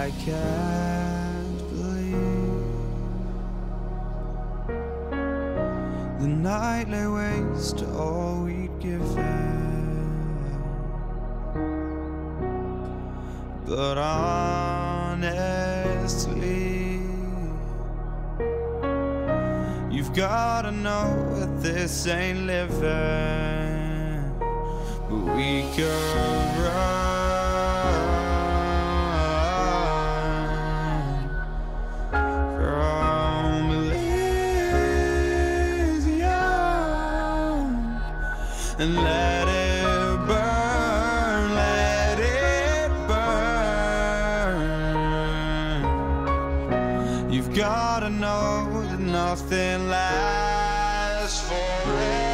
I can't believe the night lay waste to all we'd given. But honestly, you've gotta know that this ain't living. But we could run from Elysium and let it burn, let it burn. You've gotta know that nothing lasts forever.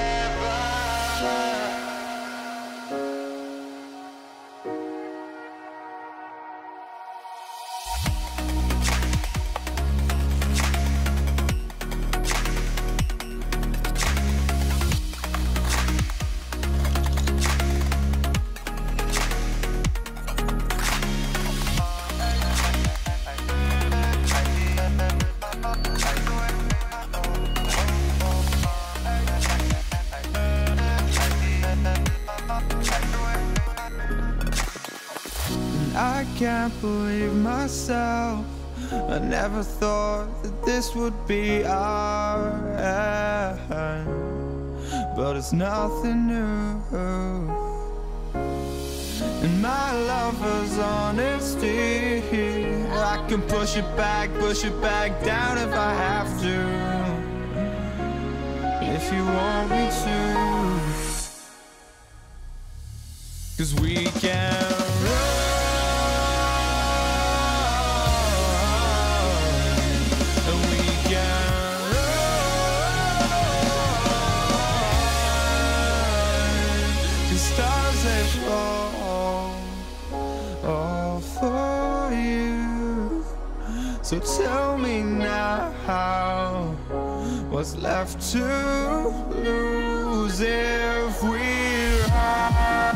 I can't believe myself. I never thought that this would be our end, but it's nothing new. And my lover's honesty, I can push it back down if I have to, if you want me to. 'Cause we can run stars they fall all for you. So tell me now, what's left to lose if we run?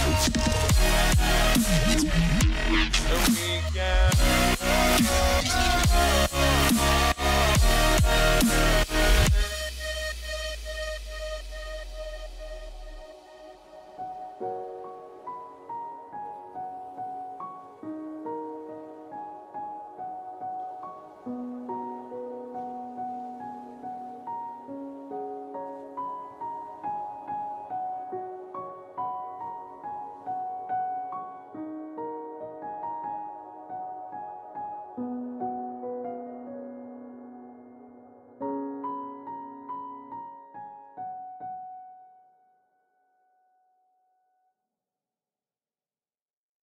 We can